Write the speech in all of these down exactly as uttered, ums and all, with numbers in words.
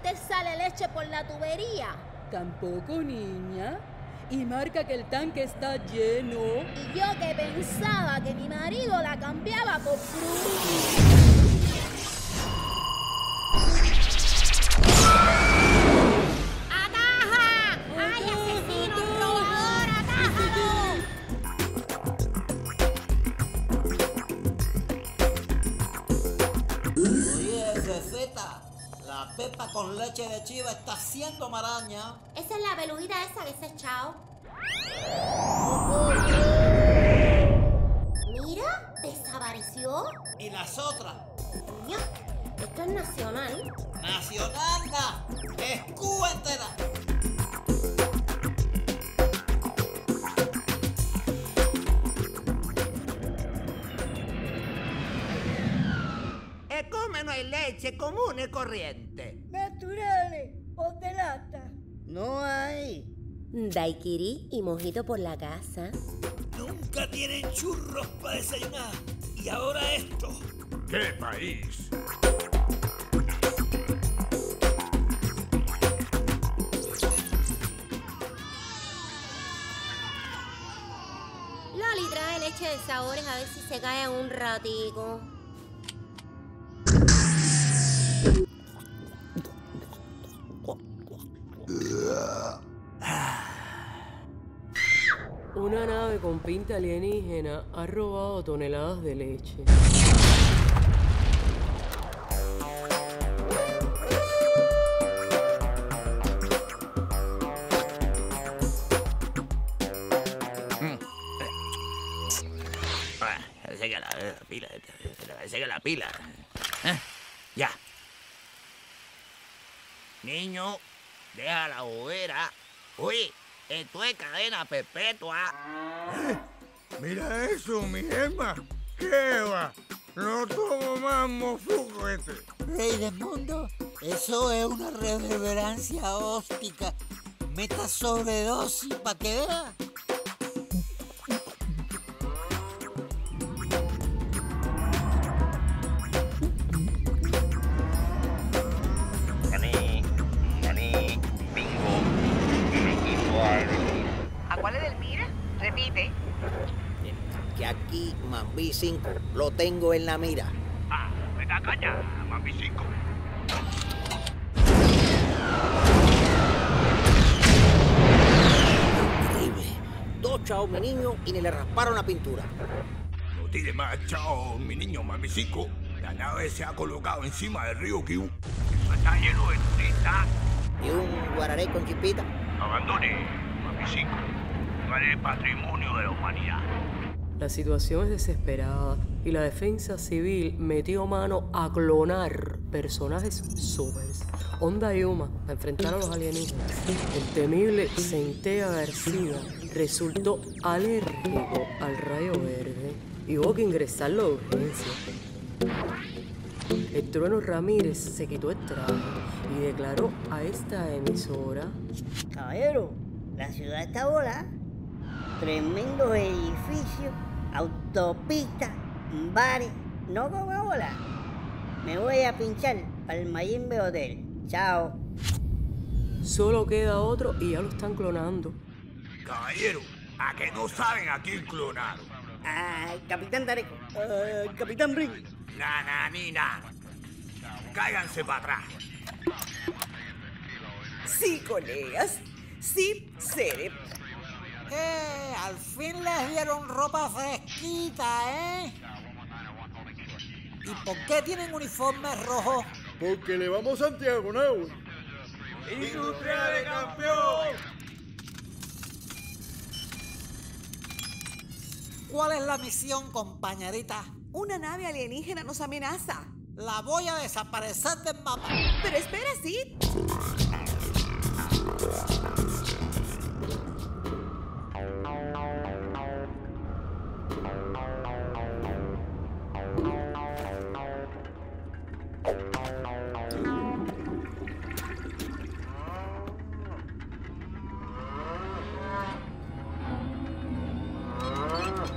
usted sale leche por la tubería? Tampoco, niña. Y marca que el tanque está lleno. Y yo que pensaba que mi marido la cambiaba por fruta. ¡Ataja! ¡Ay, asesino, robador, atájalo! Oye, Ceceta, la pepa con leche de chiva está haciendo maraña. Esa es la belujita esa que se ha echado. Mira, desapareció. ¿Y las otras? Coño, esto es nacional. Nacional, na, es Cuba entera. E come no hay leche común y corriente? Naturales o de lata. No hay. Daiquiri y mojito por la casa. Nunca tienen churros para desayunar. Y ahora esto. ¡Qué país! Loli trae leche de sabores a ver si se cae en un ratico. Una nave con pinta alienígena ha robado toneladas de leche. Parece que la, la pila, parece que la pila. ¿Eh? Ya. Niño, deja la hoguera. Oye, esto es cadena perpetua. ¿Eh? Mira eso, mi Emma. ¿Qué va? No tomo más mofuco este. Rey del mundo, eso es una reverberancia óptica. Meta sobredosis para que vea. Gané, gané, bingo. ¿A cuál es del Mira? Repite. Que aquí, Mambí cinco, lo tengo en la mira. Ah, me da caña, mami cinco. Increíble. Dos chavos, mi niño, y ni le rasparon la pintura. No tire más, chao, mi niño, mami cinco. La nave se ha colocado encima del río Kivu. Está lleno de turistas. Y un guararé con chipita. Abandone, mami cinco. No eres patrimonio de la humanidad. La situación es desesperada y la defensa civil metió mano a clonar personajes supers. Onda Yuma, para enfrentar a los alienígenas. El temible Centella García resultó alérgico al rayo verde y hubo que ingresarlo de urgencia. El Trueno Ramírez se quitó el traje y declaró a esta emisora: Caballero, la ciudad está volada. Tremendos edificios, autopistas, bares. No con bola. Me voy a pinchar para el Mayimbe Hotel. Chao. solo queda otro y ya lo están clonando. Caballero, ¿a que no saben a quién clonaron? Ah, Capitán Tareco. Uh, Capitán Brin. Nananina. Cáiganse para atrás. Sí, colegas. Sí, Cere. Eh, al fin les dieron ropa fresquita, ¿eh? ¿Y por qué tienen uniformes rojos? Porque le vamos a Santiago, ¿no? ¡Industria de campeón! ¿Cuál es la misión, compañerita? Una nave alienígena nos amenaza. La voy a desaparecer del mapa. Pero espera, sí.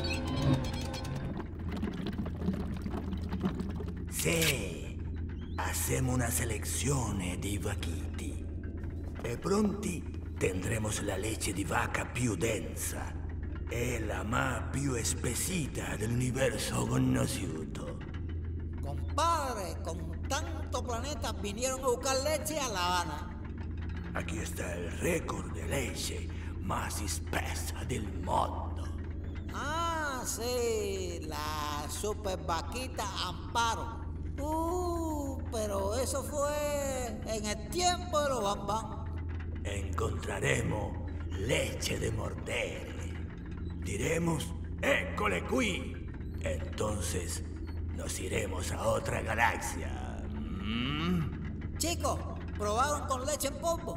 Sí, Facciamo una selezione di vachiti e pronti tendremos la leche di vaca più densa e la más più espesita dell'universo conosciuto. Compadre, con tanto planeta vinieron a buscar leche a La Habana. Aquí está el récord de leche más espesa del mundo. Ah, sí, la super vaquita Amparo. Uh, pero eso fue en el tiempo de los bambán. Encontraremos leche de mordere. Diremos, école qui. Entonces nos iremos a otra galaxia. ¿Mm? Chicos, ¿probaron con leche en polvo?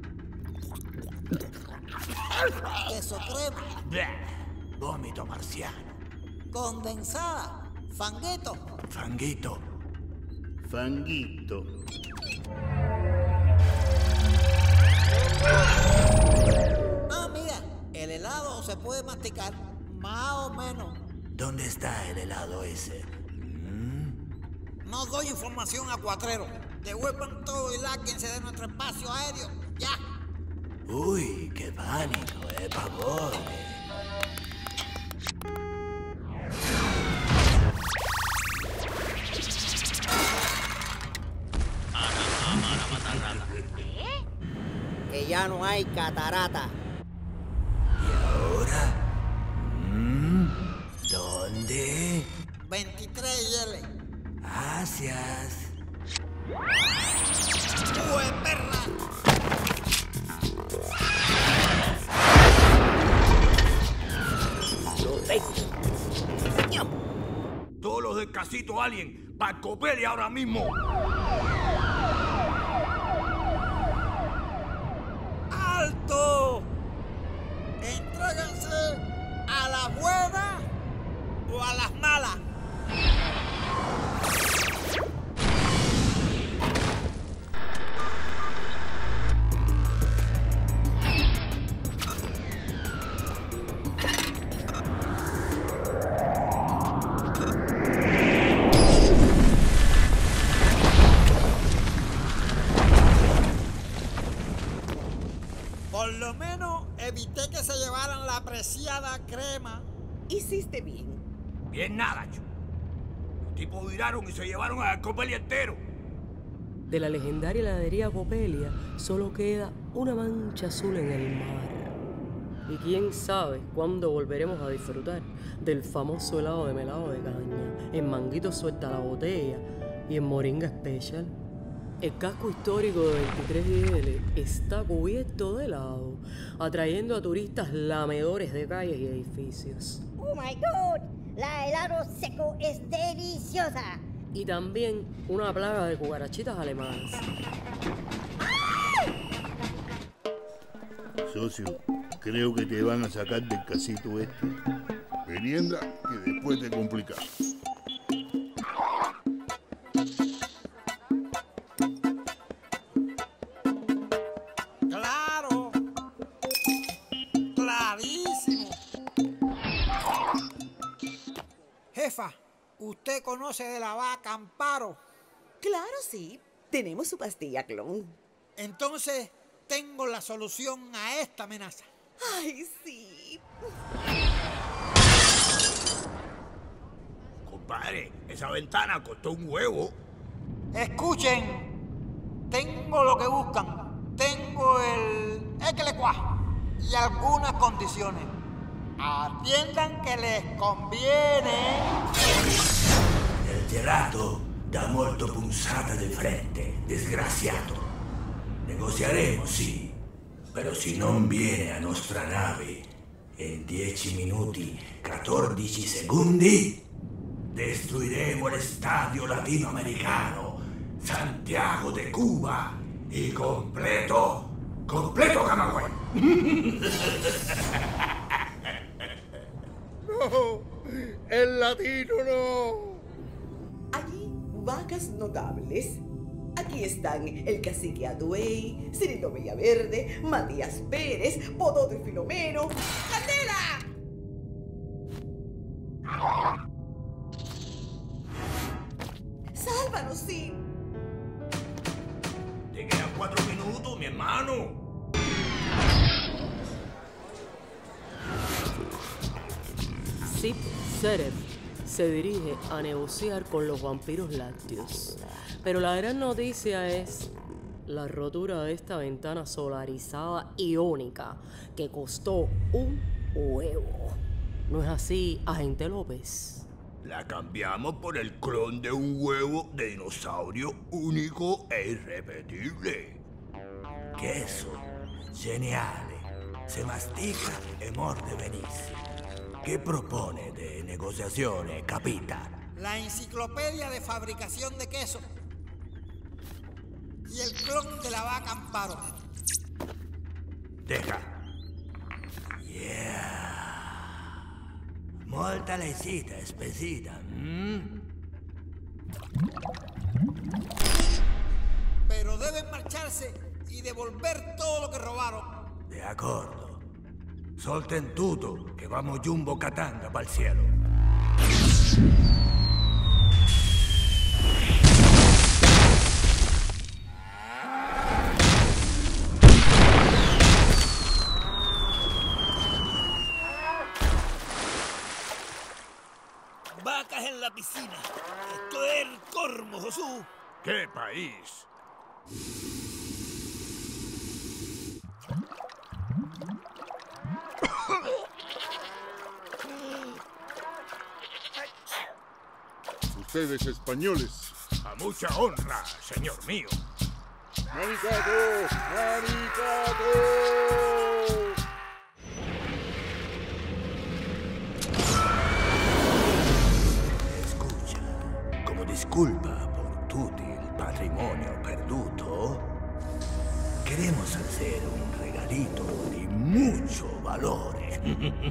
Queso crema. Bleh, vómito marciano. Condensada. Fanguito. Fanguito. Fanguito. Ah, mira, el helado se puede masticar, más o menos. ¿Dónde está el helado ese? ¿Mm? No doy información a cuatrero. Devuelvan todo y lárguense de nuestro espacio aéreo. ¡Ya! Uy, qué pánico, eh, pavor. Que ya no hay catarata. ¿Y ahora? ¿Mm? ¿Dónde? veintitrés L. Gracias. ¡Uy, perra! Todos los del casito Alien, para Copelia ahora mismo. ¡Alto! Entréguense a las buenas o a las malas. Por lo menos evité que se llevaran la preciada crema. Hiciste bien. Bien nada, chu. Los tipos viraron y se llevaron a Copelia entero. De la legendaria heladería Copelia solo queda una mancha azul en el mar. Y quién sabe cuándo volveremos a disfrutar del famoso helado de melado de caña, en Manguito Suelta la Botella y en Moringa Special. El casco histórico de veintitrés I L está cubierto de helado, atrayendo a turistas lamedores de calles y edificios. ¡Oh, my God! La helado seco es deliciosa. Y también una plaga de cucarachitas alemanas. Socio, creo que te van a sacar del casito este. Merienda que después te complica. ¡Claro! ¡Clarísimo! Jefa, ¿usted conoce de la vaca Amparo? Claro, sí. Tenemos su pastilla clon. Entonces, tengo la solución a esta amenaza. Ay, sí. Compadre, esa ventana costó un huevo. Escuchen, tengo lo que buscan. Tengo el Equelecuá y algunas condiciones. Atiendan que les conviene. El gelato dà molto punzata di frente, disgraziato. Negociaremos, sì, però se non viene a nostra nave in dieci minuti quattordici secondi, destruiremo el estadio latinoamericano Santiago de Cuba y completo, completo Camagüey. No, el latino no. Allí, vacas notables. Aquí están el cacique Aduey, Cirilo Villaverde, Matías Pérez, Podoto y Filomeno. ¡Candela! ¡Sálvanos, sí! mi hermano. Sip Seref se dirige a negociar con los vampiros lácteos. Pero la gran noticia es la rotura de esta ventana solarizada iónica que costó un huevo. ¿No es así, agente López? La cambiamos por el clon de un huevo de dinosaurio único e irrepetible. Queso, geniale, se mastica e morde benissimo. ¿Qué propone de negociaciones, capitán? La enciclopedia de fabricación de queso y el clon de la vaca Amparo. Deja. Yeah. Molta lecita, espesita. ¿Mm? Pero deben marcharse y devolver todo lo que robaron. De acuerdo. Solten tutto, che vamos jumbo catanga pa'l cielo. Vacas en la piscina. Esto es el cormo, Josú. ¡Qué país! Ustedes españoles. A mucha honra, señor mío. ¡Maricato! ¡Maricato! Escucha, como disculpa por tutti il patrimonio perduto, queremos hacer un regalito de mucho valore.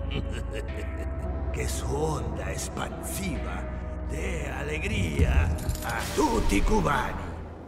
Que su onda expansiva dé alegría a tutti cubani.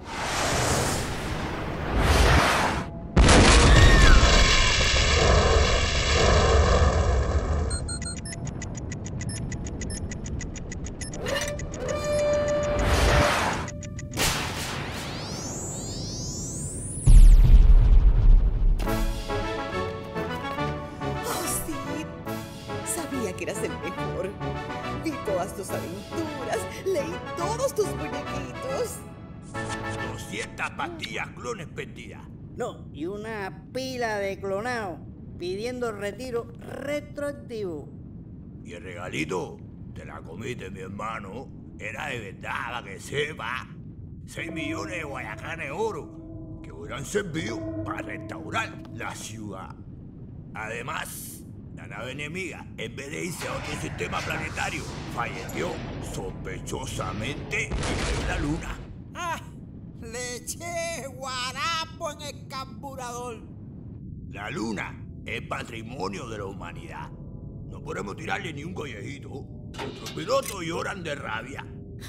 Que eras el mejor. Vi todas tus aventuras, leí todos tus muñequitos. doscientas pastillas clones vendidas. No, y una pila de clonado pidiendo retiro retroactivo. Y el regalito, te la comiste, mi hermano, era de verdad, para que sepa. Seis millones de guayacanes de oro que hubieran servido para restaurar la ciudad. Además, la nave enemiga, en vez de irse a otro sistema planetario, falleció sospechosamente en la luna. ¡Ah! Le eché guarapo en el carburador. La luna es patrimonio de la humanidad. No podemos tirarle ni un collejito. Los pilotos lloran de rabia.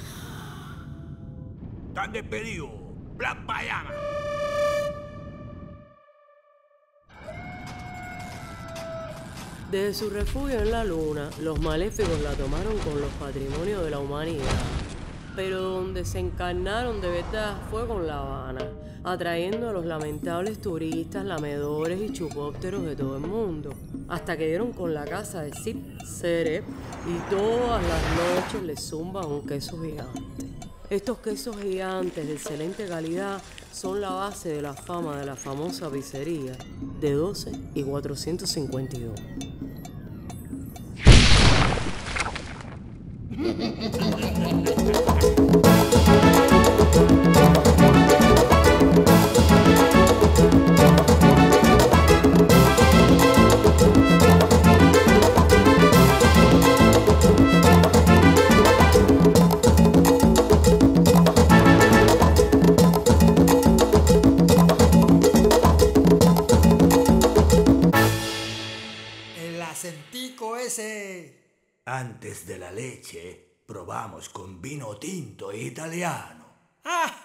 Están despedidos. Plan Payama. Desde su refugio en la luna, los maléficos la tomaron con los patrimonios de la humanidad. Pero donde se encarnaron de verdad fue con La Habana, atrayendo a los lamentables turistas, lamedores y chupópteros de todo el mundo, hasta que dieron con la casa de Sip Seref y todas las noches les zumban un queso gigante. Estos quesos gigantes de excelente calidad son la base de la fama de la famosa pizzería de doce y cuatrocientos cincuenta y dos. El acentico ese. Antes de la leche, probamos con vino tinto italiano. ¡Ah!